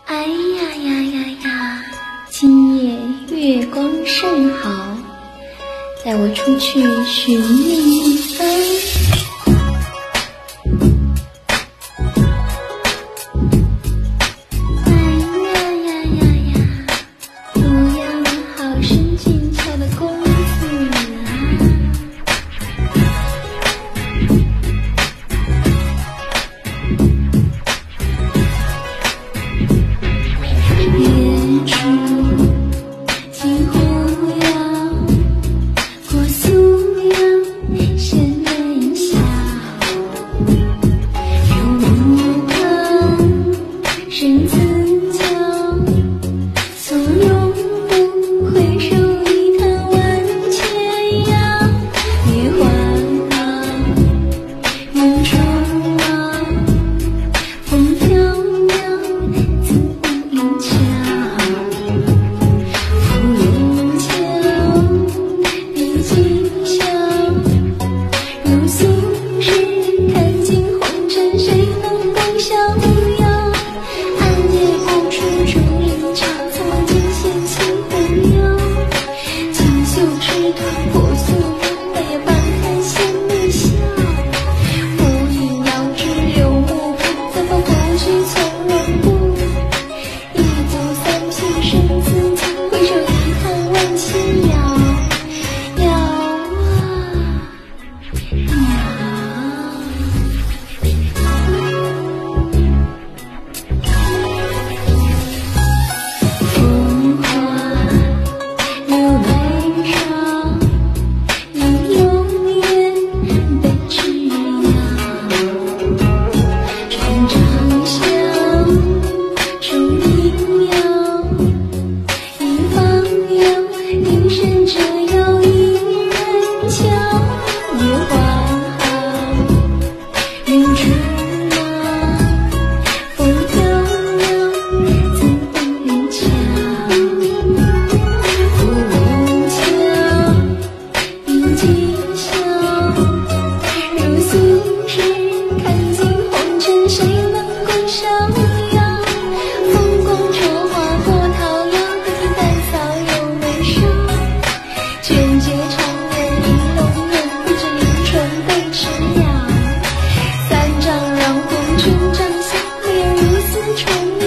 哎呀呀呀呀，今夜月光甚好，带我出去寻觅一番。哎呀呀呀呀，多样好生俊俏的公子啊！月出惊狐妖，过素阳仙人笑。有木旁生自娇，所用不回首一叹万千谣。月环行，云中望，风飘渺，自无影桥。芙蓉桥，碧金宵，如素日看尽红尘，谁能共逍遥？暗夜不出竹林桥，曾梦见仙气狐妖。锦绣池塘破素云，半夜半看仙女笑。浮云遥知柳木旁，怎么不知从容步？一足三品生自强，回首一叹万千谣。谣啊风花流泪上，应永远被知了。穿长巷，出阴阳，一方有灵神折腰一人桥。月环行，云中望，风飘渺，自无影桥。芙蓉桥，碧金宵，如素日看尽红尘，谁能共逍遥？风光绰划过桃夭，可听丹草有眉梢。卷睫长眼玲珑人，不知临春被吃药。三丈让红尘掌下，恋如丝虫